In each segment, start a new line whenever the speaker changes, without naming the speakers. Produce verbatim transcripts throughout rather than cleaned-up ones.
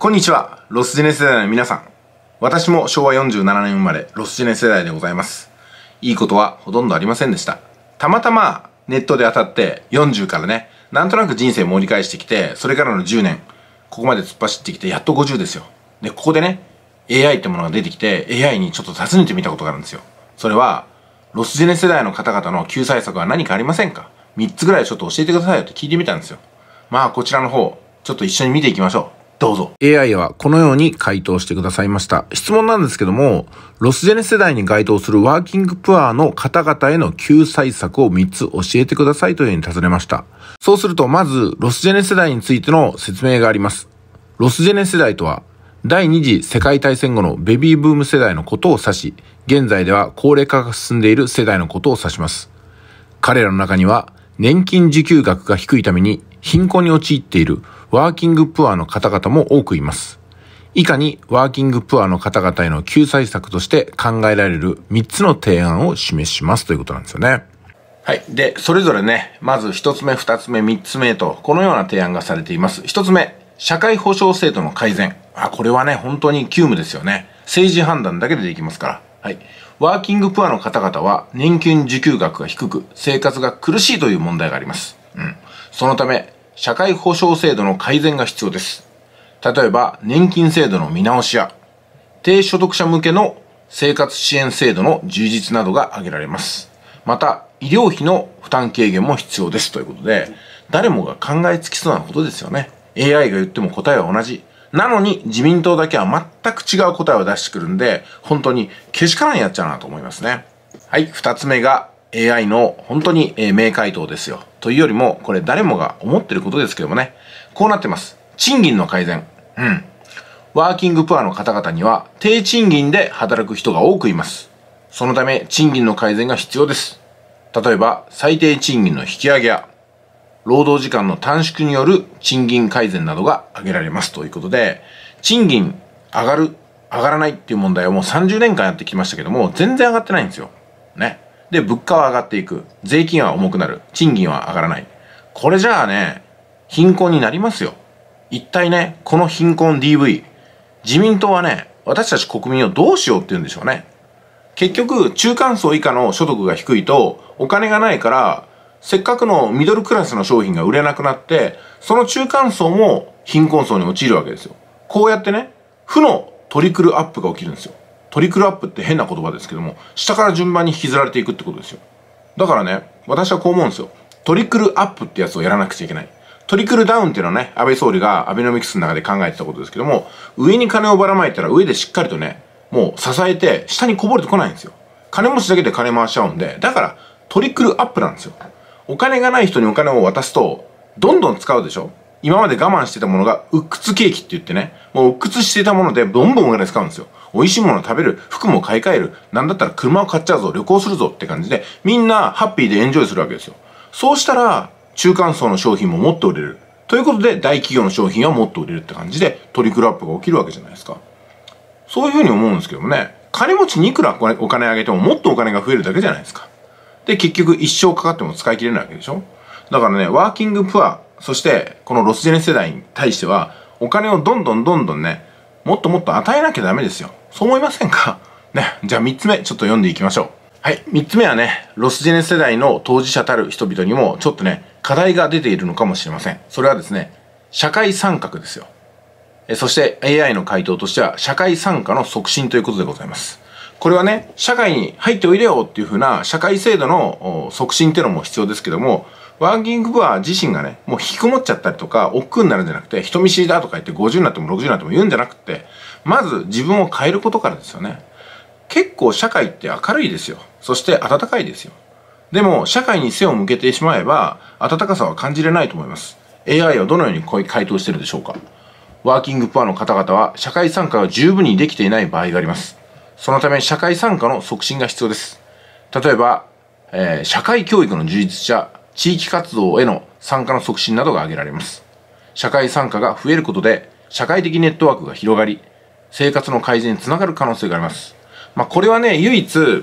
こんにちは、ロスジェネ世代の皆さん。私もしょうわよんじゅうななねん生まれ、ロスジェネ世代でございます。いいことはほとんどありませんでした。たまたまネットで当たってよんじゅうからね、なんとなく人生盛り返してきて、それからのじゅうねん、ここまで突っ走ってきて、やっとごじゅうですよ。で、ここでね、エーアイ ってものが出てきて、エーアイ にちょっと尋ねてみたことがあるんですよ。それは、ロスジェネ世代の方々の救済策は何かありませんか？ みっ つぐらいちょっと教えてくださいよって聞いてみたんですよ。まあ、こちらの方、ちょっと一緒に見ていきましょう。どうぞ。エーアイ はこのように回答してくださいました。質問なんですけども、ロスジェネ世代に該当するワーキングプアの方々への救済策をみっつ教えてくださいというふうに尋ねました。そうすると、まず、ロスジェネ世代についての説明があります。ロスジェネ世代とは、第二次世界大戦後のベビーブーム世代のことを指し、現在では高齢化が進んでいる世代のことを指します。彼らの中には、年金受給額が低いために貧困に陥っているワーキングプアの方々も多くいます。以下にワーキングプアの方々への救済策として考えられるみっつの提案を示しますということなんですよね。はい。で、それぞれね、まずひとつめ、ふたつめ、みっつめと、このような提案がされています。ひとつめ、社会保障制度の改善。あ、これはね、本当に急務ですよね。政治判断だけでできますから。はい。ワーキングプアの方々は年金受給額が低く、生活が苦しいという問題があります。うん。そのため、社会保障制度の改善が必要です。例えば、年金制度の見直しや、低所得者向けの生活支援制度の充実などが挙げられます。また、医療費の負担軽減も必要ですということで、誰もが考えつきそうなことですよね。エーアイ が言っても答えは同じ。なのに自民党だけは全く違う答えを出してくるんで、本当にけしからんやっちゃうなと思いますね。はい、二つ目が エーアイ の本当に名回答ですよ。というよりも、これ誰もが思ってることですけどもね。こうなってます。賃金の改善。うん。ワーキングプアの方々には低賃金で働く人が多くいます。そのため賃金の改善が必要です。例えば、最低賃金の引き上げや、労働時間の短縮による賃金改善などが挙げられますということで、賃金上がる、上がらないっていう問題はもうさんじゅうねんかんやってきましたけども、全然上がってないんですよ。ね。で、物価は上がっていく。税金は重くなる。賃金は上がらない。これじゃあね、貧困になりますよ。一体ね、この貧困 ディーブイ、自民党はね、私たち国民をどうしようって言うんでしょうね。結局、中間層以下の所得が低いと、お金がないから、せっかくのミドルクラスの商品が売れなくなって、その中間層も貧困層に陥るわけですよ。こうやってね、負のトリクルアップが起きるんですよ。トリクルアップって変な言葉ですけども、下から順番に引きずられていくってことですよ。だからね、私はこう思うんですよ。トリクルアップってやつをやらなくちゃいけない。トリクルダウンっていうのはね、安倍総理がアベノミクスの中で考えてたことですけども、上に金をばらまいたら上でしっかりとね、もう支えて下にこぼれてこないんですよ。金持ちだけで金回しちゃうんで、だからトリクルアップなんですよ。お金がない人にお金を渡すと、どんどん使うでしょ？今まで我慢してたものが、鬱屈景気って言ってね、もう鬱屈していたもので、どんどんお金使うんですよ。美味しいものを食べる、服も買い替える、なんだったら車を買っちゃうぞ、旅行するぞって感じで、みんなハッピーでエンジョイするわけですよ。そうしたら、中間層の商品ももっと売れる。ということで、大企業の商品はもっと売れるって感じで、トリクルアップが起きるわけじゃないですか。そういうふうに思うんですけどもね、金持ちにいくらお金あげてももっとお金が増えるだけじゃないですか。で、結局一生かかっても使い切れないわけでしょ。だからね、ワーキングプア、そしてこのロスジェネ世代に対しては、お金をどんどんどんどんね、もっともっと与えなきゃダメですよ。そう思いませんか？ね、じゃあみっつめ、ちょっと読んでいきましょう。はい、みっつめはね、ロスジェネ世代の当事者たる人々にも、ちょっとね、課題が出ているのかもしれません。それはですね、社会参画ですよ。えそして エーアイ の回答としては、社会参加の促進ということでございます。これはね、社会に入っておいでよっていう風な社会制度の促進っていうのも必要ですけども、ワーキングプア自身がね、もう引きこもっちゃったりとか、億劫になるんじゃなくて、人見知りだとか言ってごじゅうになってもろくじゅうになっても言うんじゃなくて、まず自分を変えることからですよね。結構社会って明るいですよ。そして温かいですよ。でも、社会に背を向けてしまえば、温かさは感じれないと思います。エーアイ はどのように回答しているでしょうか。ワーキングプアの方々は社会参加が十分にできていない場合があります。そのため社会参加の促進が必要です。例えば、えー、社会教育の充実や地域活動への参加の促進などが挙げられます。社会参加が増えることで社会的ネットワークが広がり、生活の改善につながる可能性があります。まあこれはね、唯一、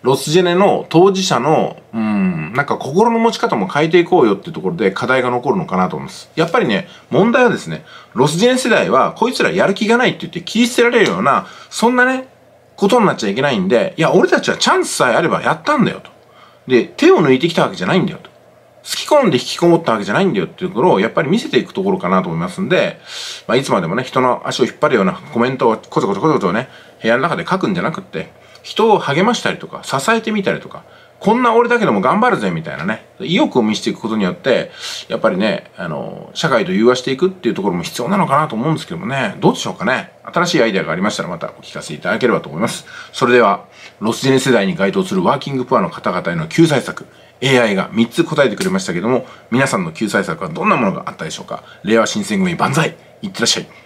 ロスジェネの当事者の、うん、なんか心の持ち方も変えていこうよっていうところで課題が残るのかなと思います。やっぱりね、問題はですね、ロスジェネ世代はこいつらやる気がないって言って切り捨てられるような、そんなね、ことになっちゃいけないんで、いや、俺たちはチャンスさえあればやったんだよと。で、手を抜いてきたわけじゃないんだよと。好き込んで引きこもったわけじゃないんだよっていうところをやっぱり見せていくところかなと思いますんで、まあ、いつまでもね、人の足を引っ張るようなコメントをコツコツコツコツをね、部屋の中で書くんじゃなくって、人を励ましたりとか、支えてみたりとか、こんな俺だけでも頑張るぜみたいなね、意欲を見せていくことによって、やっぱりね、あの、社会と融和していくっていうところも必要なのかなと思うんですけどもね、どうでしょうかね。新しいアイデアがありましたらまたお聞かせいただければと思います。それでは、ロスジェネ世代に該当するワーキングプアの方々への救済策、エーアイ がみっつ答えてくれましたけども、皆さんの救済策はどんなものがあったでしょうか。令和新選組万歳、いってらっしゃい。